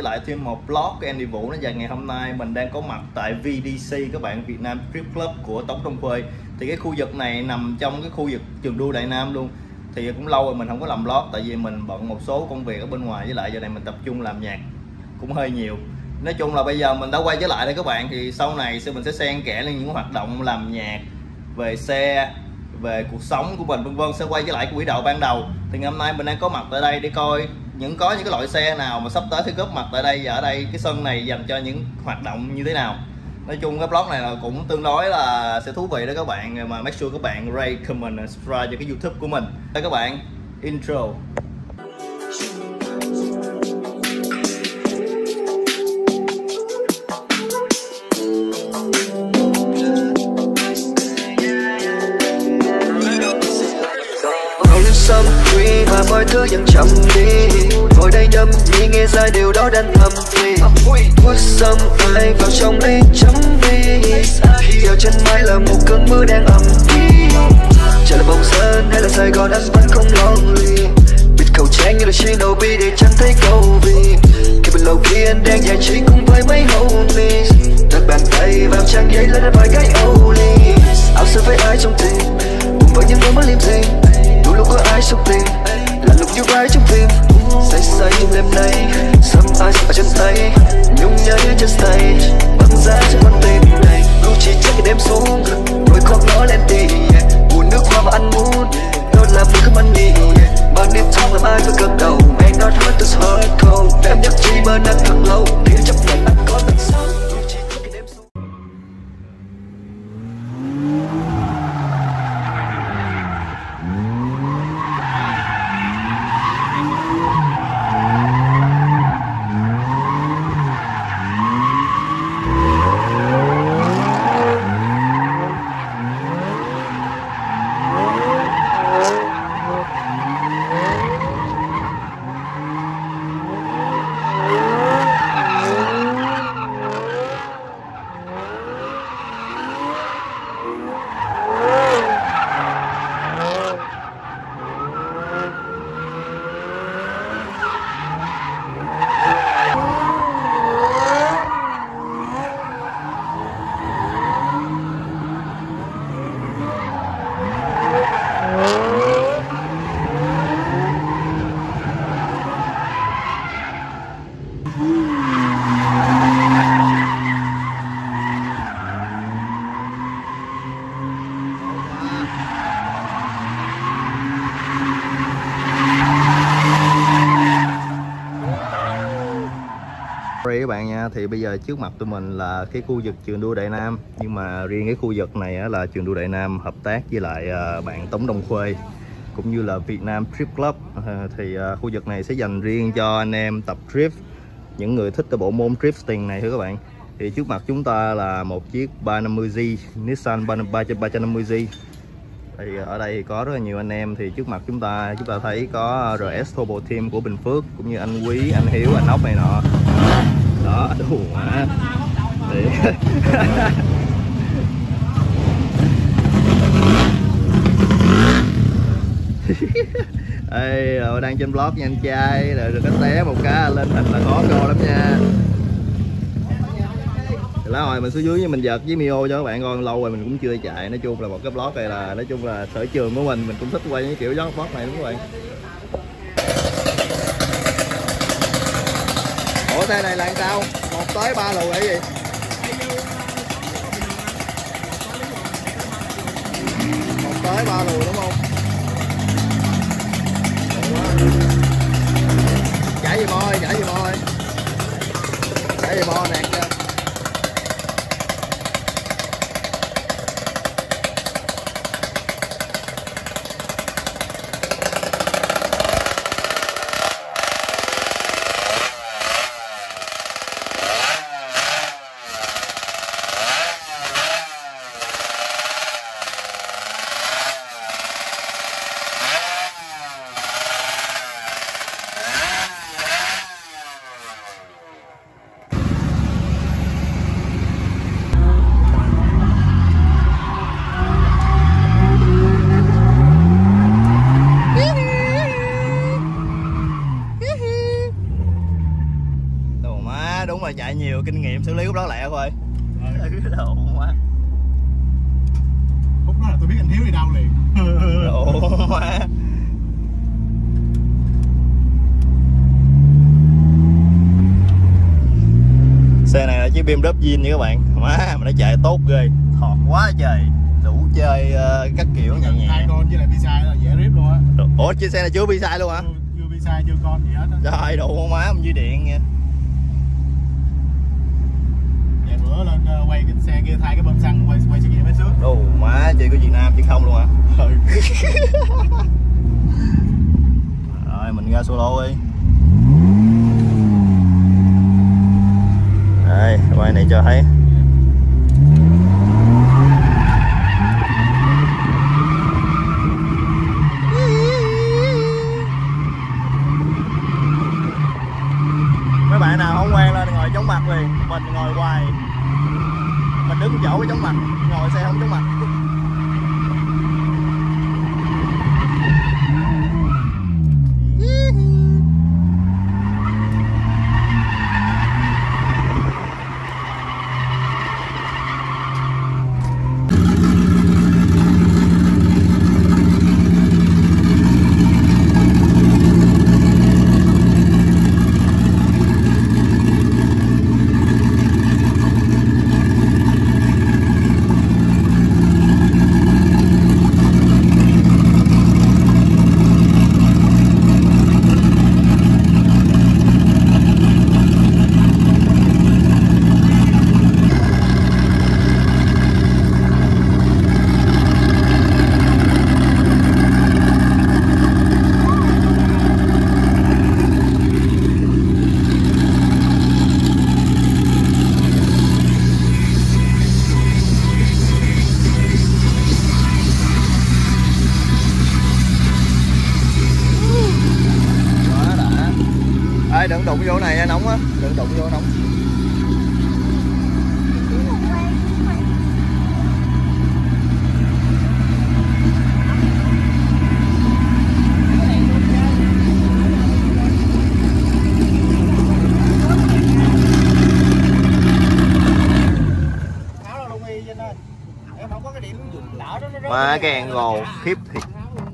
trở lại thêm một vlog của Andy Vũ. Nó dài ngày hôm nay mình đang có mặt tại VDC các bạn, Việt Nam Trip Club của Tống Đông Khuê. Thì cái khu vực này nằm trong cái khu vực trường đua Đại Nam luôn. Thì cũng lâu rồi mình không có làm vlog tại vì mình bận một số công việc ở bên ngoài, với lại giờ này mình tập trung làm nhạc cũng hơi nhiều. Nói chung là bây giờ mình đã quay trở lại đây các bạn. Thì sau này mình sẽ xen kẽ lên những hoạt động làm nhạc, về xe, về cuộc sống của mình vân vân, sẽ quay trở lại quỹ đạo ban đầu. Thì ngày hôm nay mình đang có mặt tại đây để coi có những cái loại xe nào mà sắp tới sẽ góp mặt tại đây, và ở đây cái sân này dành cho những hoạt động như thế nào. Nói chung cái vlog này là cũng tương đối là sẽ thú vị đó các bạn, mà make sure các bạn rate, comment, subscribe cho cái YouTube của mình. Đây các bạn, intro. Và mọi thứ dần chậm đi, ngồi đây nhâm nhi nghe giai điệu đó đang thầm thì put some ai vào trong ly chấm đi. Khi ở chân mái là một cơn mưa đang ẩm đi, trời là bồng sơn hay là Sài Gòn anh vẫn không lonely. Bịt khẩu trang như là Chino B để chẳng thấy câu vì khi bên lầu kia anh đang giải trí cùng với mấy homies. Đặt bàn tay vào trang giấy lên vài cái Oli. Áo sơ với ai trong tim, cùng với những đôi mắt liêm diêm. Đủ lúc có ai trong tim, là lúc như vai trong phim. Say say trong đêm nay, some eyes ở chân tay, nhung nhớ trên stage, băng giá trên con tim này. Gucci check cái đêm xuống, rồi khoác nó lên đi. Buồn nước hoa và ăn muốn, nó làm mình không ăn đi. Mà nên talk làm ai phải cất đầu, man not hurt this hardcore. Em nhắc chi mà nắng thật lâu, để chấp nhận anh có tận sau. Các bạn nha, thì bây giờ trước mặt tụi mình là cái khu vực trường đua Đại Nam, nhưng mà riêng cái khu vực này là trường đua Đại Nam hợp tác với lại bạn Tống Đông Khuê cũng như là Việt Nam Trip Club. Thì khu vực này sẽ dành riêng cho anh em tập drift, những người thích cái bộ môn drifting này thưa các bạn. Thì trước mặt chúng ta là một chiếc 350Z, Nissan 350Z. Thì ở đây thì có rất là nhiều anh em. Thì trước mặt chúng ta thấy có RS Turbo Team của Bình Phước, cũng như anh Quý, anh Hiếu, anh Ốc này nọ. Đó, đủ mà. Thì ê, rồi đang trên vlog nha anh trai, rồi cái té một cái lên hình là khó cô lắm nha. Lá hồi mình xuống dưới với mình giật với Mio cho các bạn coi, lâu rồi mình cũng chưa chạy. Nói chung là một cái vlog này là nói chung là sở trường của mình cũng thích quay những kiểu vlog này đúng không các bạn. Ủa xe này là sao? 1 tới 3 lùi là gì? 1 tới 3 lùi đúng không? Chạy gì môi, chạy gì môi. Chạy gì môi nè. chạy nhiều kinh nghiệm xử lý khúc đó lẹ thôi. Đồ quá. Khúc đó là tôi biết anh Hiếu đi đâu liền. Đồ quá. Xe này là chiếc beam đớp zin nha các bạn. Má mà nó chạy tốt ghê, thọt quá trời, đủ chơi các kiểu nhẹ nhẹ. Hai con chứ lại Visa là dễ rip luôn á. Ủa chiếc xe này chưa Visa luôn hả? Chưa Visa chưa con gì hết á. Trời đủ con má dưới điện nha. Vài bữa lên quay cái xe kia thay cái bơm xăng quay xe kia mấy xước. Đồ má chị của Việt Nam chứ không luôn hả? Rồi mình ra solo đi. Đây, quay này cho thấy. Mấy bạn nào không quen lên ngồi chống mặt liền, mình ngồi hoài. Mình đứng chỗ cái chống mặt, ngồi xe không chống mặt. Đừng đụng vô này nóng á, đừng đụng vô nóng. Mà cái angle khiếp thiệt.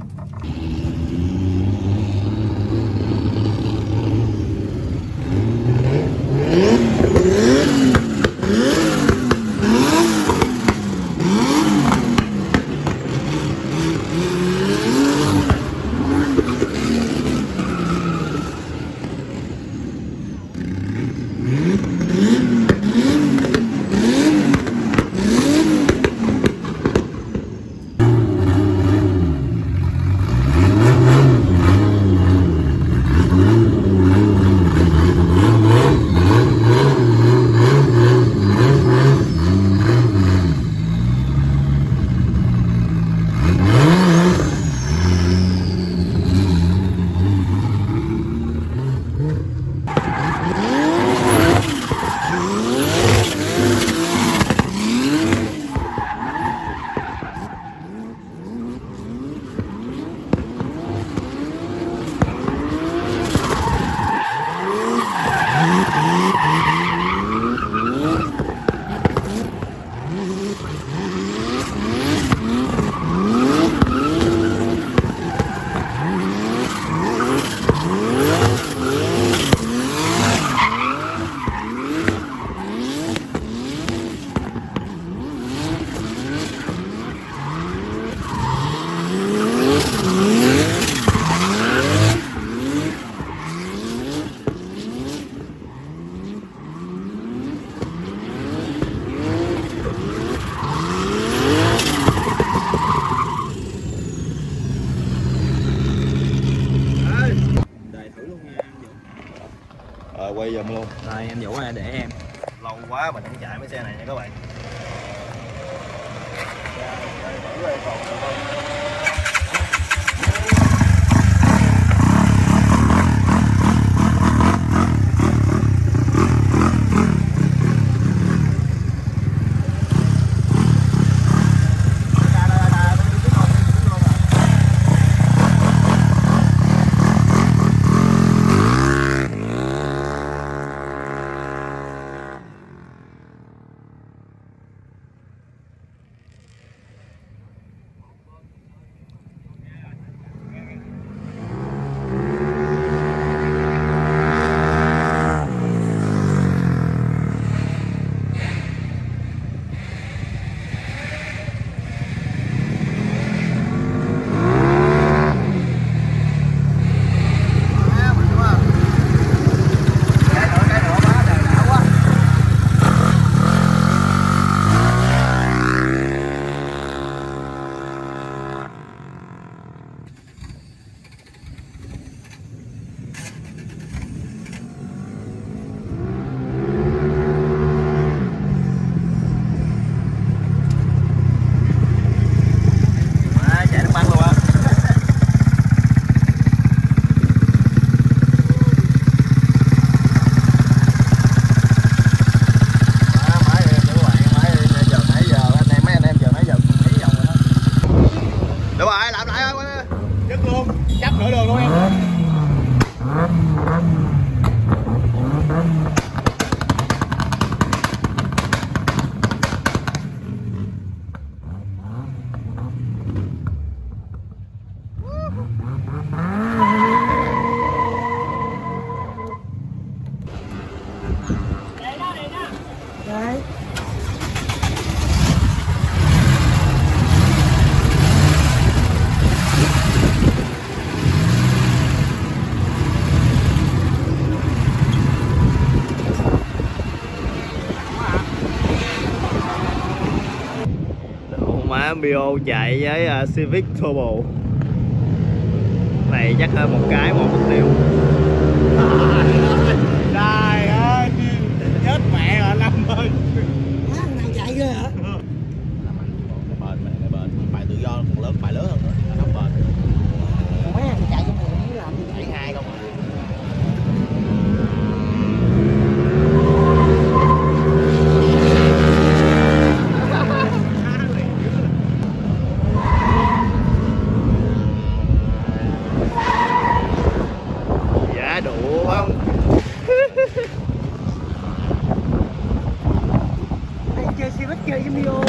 Quay giùm luôn. Rồi em Vũ ơi, để em. Lâu quá mình không chạy mấy xe này nha các bạn. Đấy. Má Mio chạy với Civic Turbo này chắc hơn một cái 1 triệu. Trời ơi, chết mẹ rồi Lâm ơi. Má thằng này chạy ghê hả? Cái bền bài tự do còn lớn, bài lớn hơn nữa, nó bền. Mấy thằng chạy trong này nó làm gì vậy? Chạy 2 không à. Giá đủ không? Đây chơi Civic chơi với Mio.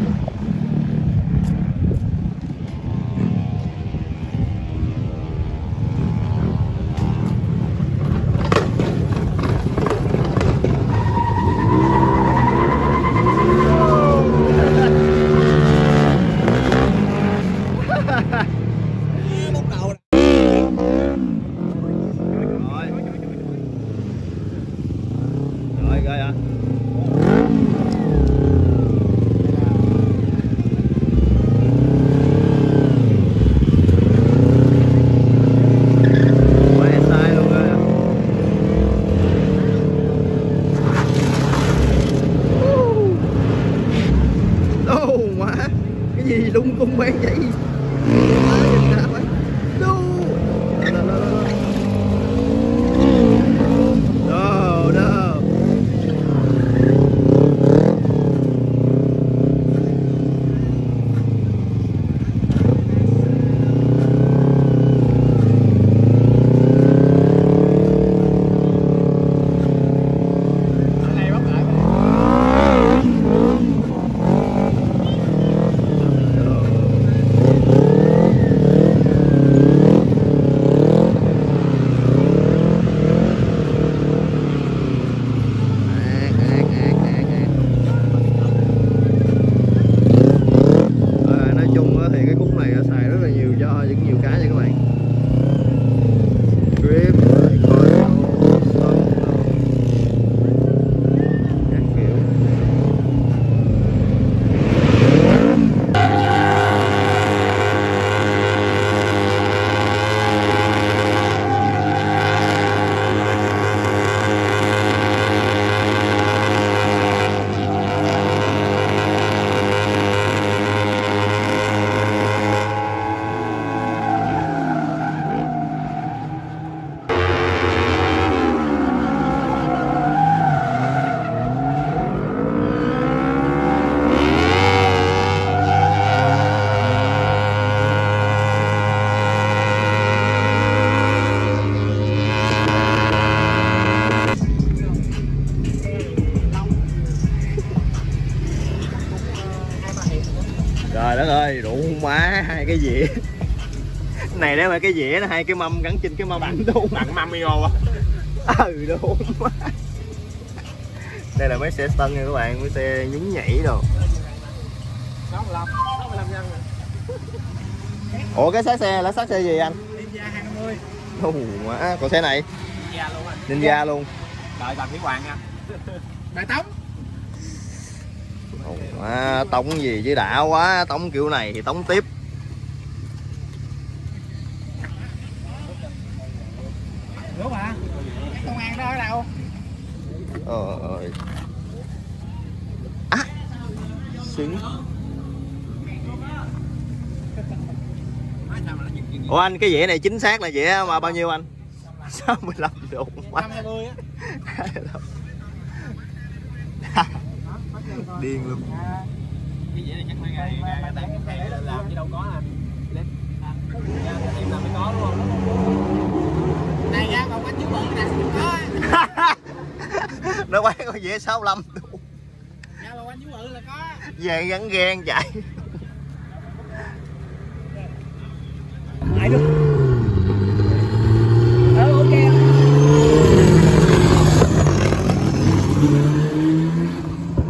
Rồi rồi ạ. Quá sai luôn á. Đâu má, cái gì lung tung bán vậy? Nói chung thì cái khúc này xài rất là nhiều cho những nhiều cái nha các bạn. Grip, coi các kiểu. Trời đất ơi, đủ má hai cái dĩa. Này đấy mà cái dĩa nó hai cái mâm gắn trên cái mâm đúng. Tặng mâm Mio á. Ừ đúng má. Đây là mấy xe tân nha các bạn, mấy xe nhún nhảy đồ. 65 nhân rồi. Ủa cái xác xe là xác xe gì anh? Ninja 250. Ồ má, còn xe này? Ninja luôn anh. Ninja luôn. Đợi Đàm Thủy Hoàng nha. Đại Tống. Ồ má, tống gì chứ đã quá, tống kiểu này thì tống tiếp. Đúng hả? Công an đó ở đâu? Ơi. À. Xứng. Ủa anh cái dĩa này chính xác là dĩa mà bao nhiêu anh? 65 độ. 120 á. Điên luôn. Cái dĩa này chắc mấy ngày tán cái xe làm chứ đâu có anh. Em làm mới có đúng không? Này ra còn bánh chữ bự nè, có. Nó bán con dĩa 65 độ. Ra còn bánh chữ bự là có. Về gắn ghen chạy. Lại được. Ok.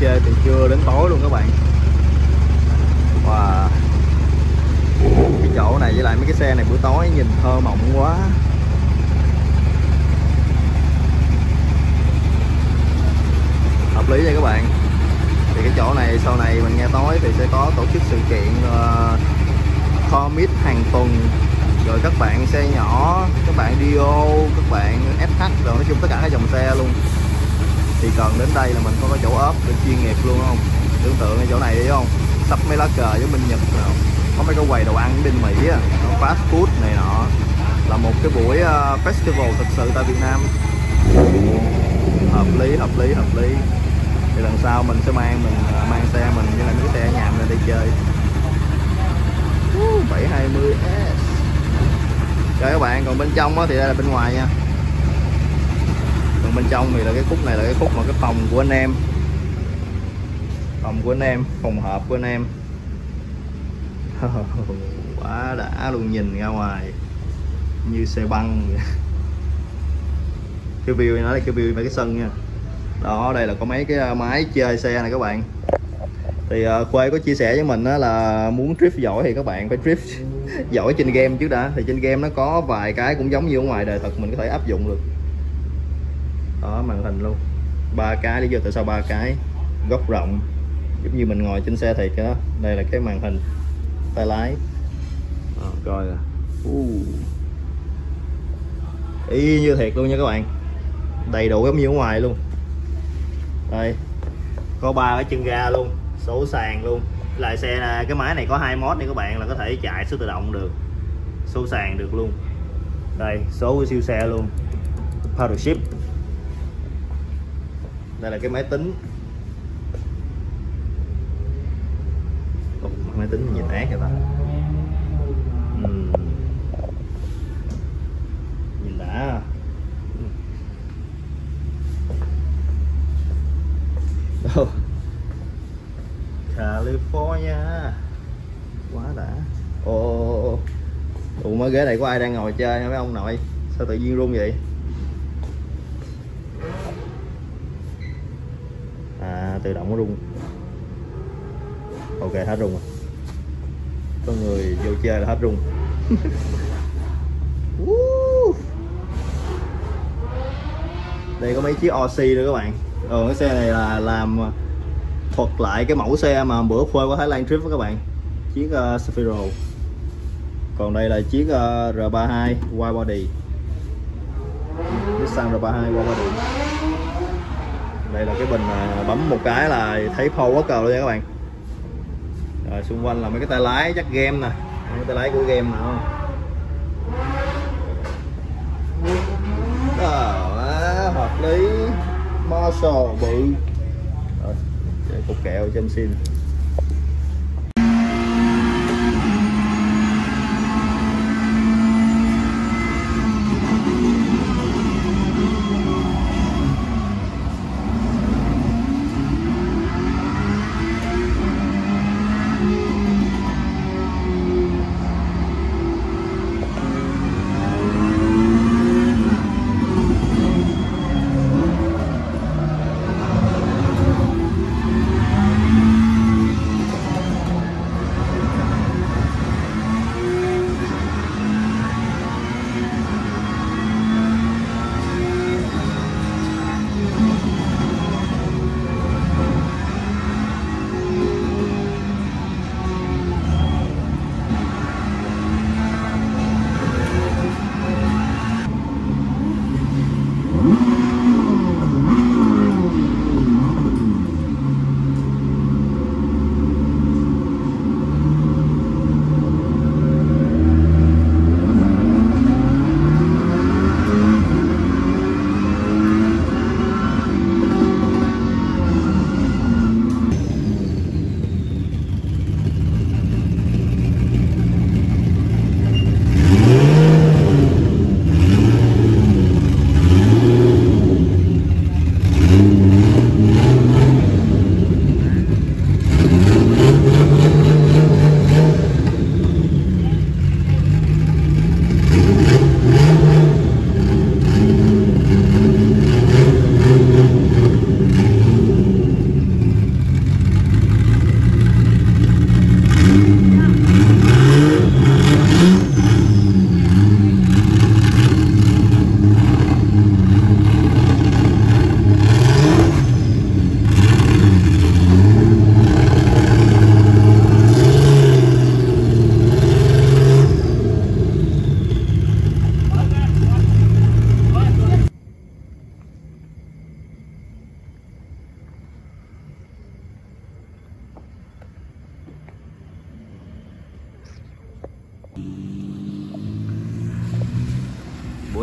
chơi từ trưa đến tối luôn các bạn. Wow. Cái chỗ này với lại mấy cái xe này buổi tối nhìn thơ mộng quá. Hợp lý nha các bạn. Thì cái chỗ này sau này mình nghe nói thì sẽ có tổ chức sự kiện Commit hàng tuần, rồi các bạn xe nhỏ, các bạn Dio, các bạn SH, rồi nói chung tất cả các dòng xe luôn. Thì cần đến đây là mình có cái chỗ ốp để chuyên nghiệp luôn không? Tưởng tượng cái chỗ này đi không? Sắp mấy lá cờ với Minh Nhật nào. Có mấy cái quầy đồ ăn bên Mỹ á, fast food này nọ. Là một cái buổi festival thực sự tại Việt Nam. Hợp lý. Thì lần sau mình sẽ mang xe mình với lại mấy cái xe nhà mình lên đây chơi. 720S. Rồi các bạn, còn bên trong thì đây là bên ngoài nha. Còn bên trong thì là cái khúc này là cái khúc mà cái phòng của anh em. Phòng của anh em, phòng họp của anh em. Quá đã luôn, nhìn ra ngoài như xe băng vậy. Cái view này nó là cái view về cái sân nha. Đó, đây là có mấy cái máy chơi xe này các bạn. Thì Khuê có chia sẻ với mình đó là muốn drift giỏi thì các bạn phải drift giỏi trên game trước đã. Thì trên game nó có vài cái cũng giống như ở ngoài đời thật, mình có thể áp dụng được. Đó, màn hình luôn 3 cái, lý do tại sao 3 cái, góc rộng giống như mình ngồi trên xe thiệt đó. Đây là cái màn hình tay lái. Coi nè, y như thiệt luôn nha các bạn, đầy đủ giống như ở ngoài luôn. Đây có 3 cái chân ga luôn, số sàn luôn. Lại xe là cái máy này có 2 mod này các bạn, là có thể chạy số tự động được, số sàn được luôn. Đây số của siêu xe luôn, paddle shift. Đây là cái máy tính. Máy tính nhìn ác rồi ta. Nhìn đã. California quá đã. Ủa mấy ghế này có ai đang ngồi chơi hả mấy ông nội? Sao tự nhiên rung vậy? Tự động nó rung. Ok, hết rung rồi. Có người vô chơi là hết rung. Đây có mấy chiếc Aussie nữa các bạn. Cái xe này là làm thuật lại cái mẫu xe mà bữa Khuê qua Thái Lan trip với các bạn, chiếc Sphero. Còn đây là chiếc R32 wide body, Nissan R32 wide body. Đây là cái bình bấm một cái là thấy power cờ luôn nha các bạn. Rồi xung quanh là mấy cái tay lái chắc game nè, mấy tay lái của game nè không? Hợp lý. Marshall bự. Rồi, cục kẹo cho em xin.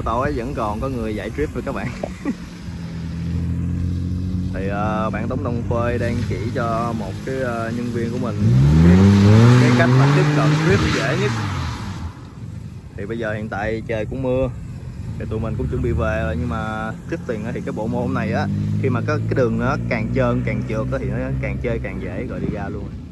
tối vẫn còn có người dạy trip với các bạn. Thì bạn Tống Đông Phơi đang chỉ cho một cái nhân viên của mình cái cách mà tiếp cận trip dễ nhất. Thì bây giờ hiện tại trời cũng mưa thì tụi mình cũng chuẩn bị về rồi, nhưng mà trước tiền thì cái bộ môn này á, khi mà cái đường nó càng trơn càng trượt thì nó càng chơi càng dễ rồi đi ra luôn.